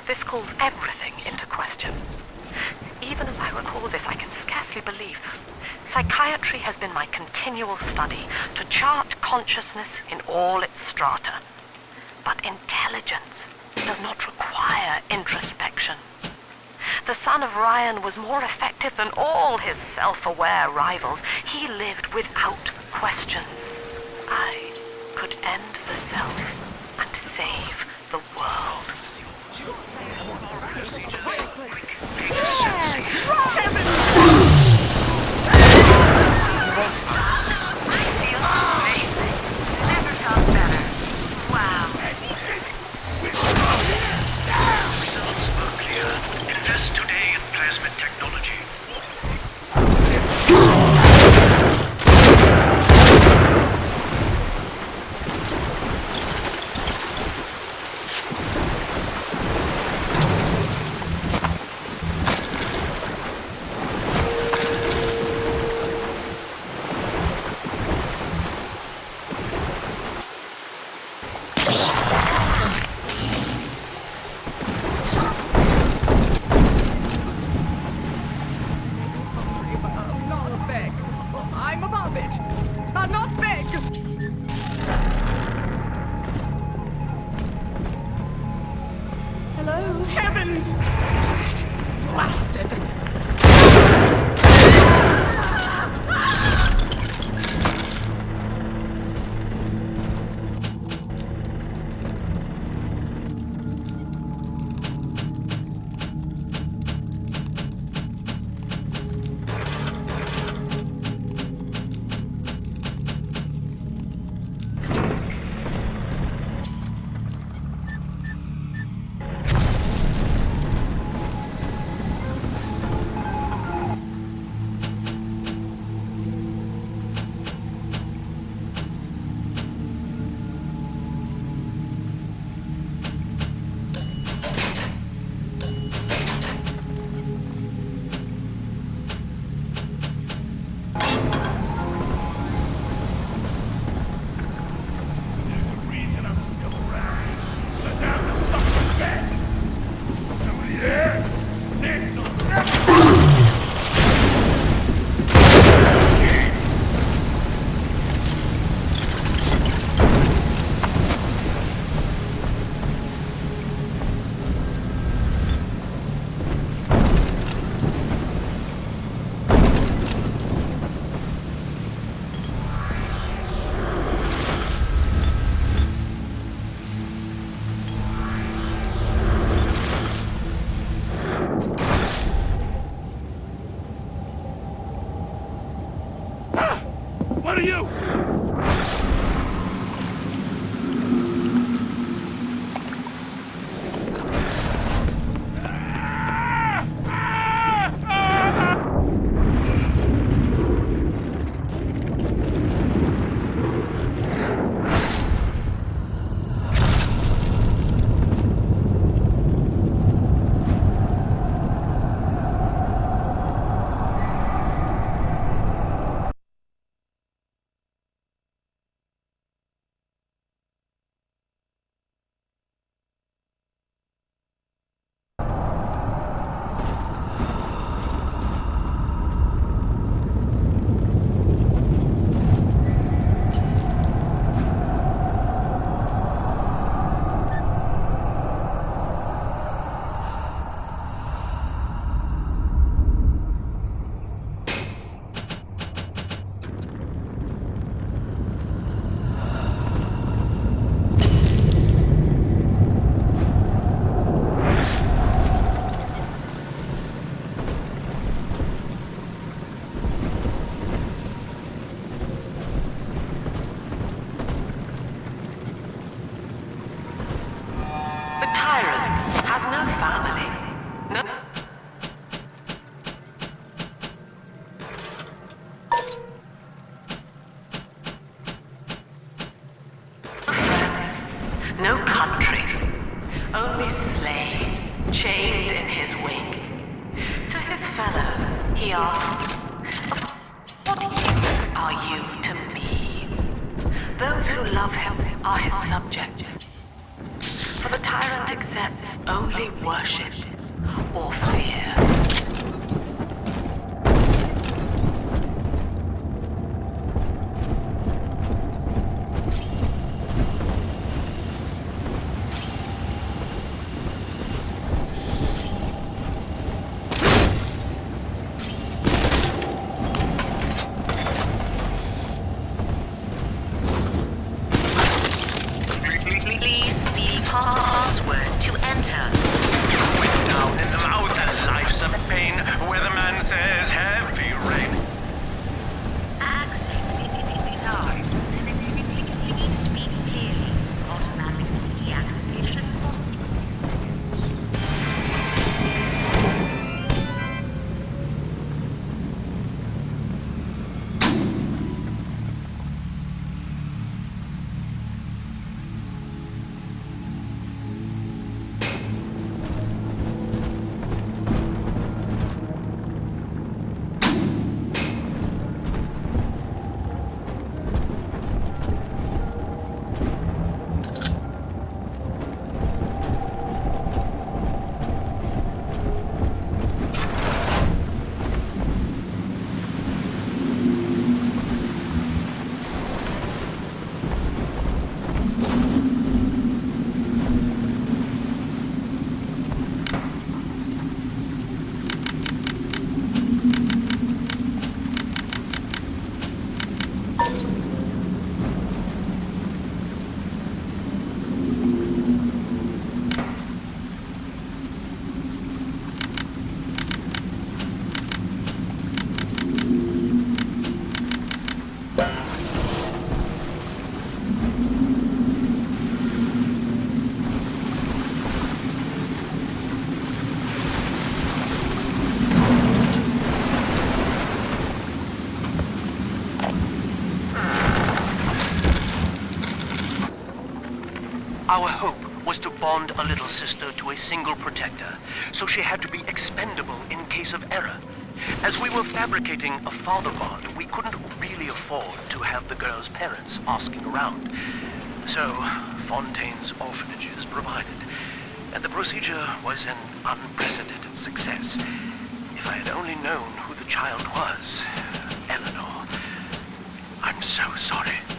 This calls everything into question. Even as I recall this, I can scarcely believe. Psychiatry has been my continual study to chart consciousness in all its strata. But intelligence does not require introspection. The son of Ryan was more effective than all his self-aware rivals. He lived without questions. I could end the self and save the world. Yes! Right! I feel amazing. Never felt better. Wow. Results are clear. Invest today in plasmid technology. What are you? No country, only slaves chained in his wake. To his fellows, he asked, "What use are you to me?" Those who love him are his subjects. For the tyrant accepts only worship or fear. Please see password to enter. Down in the mouth and life's a pain, where the man says heavy rain. Access denied. Please speak clearly. Automatic deactivation possible. Our hope was to bond a little sister to a single protector, so she had to be expendable in case of error. As we were fabricating a father bond, we couldn't really afford to have the girl's parents asking around. So, Fontaine's orphanages provided, and the procedure was an unprecedented success. If I had only known who the child was, Eleanor, I'm so sorry.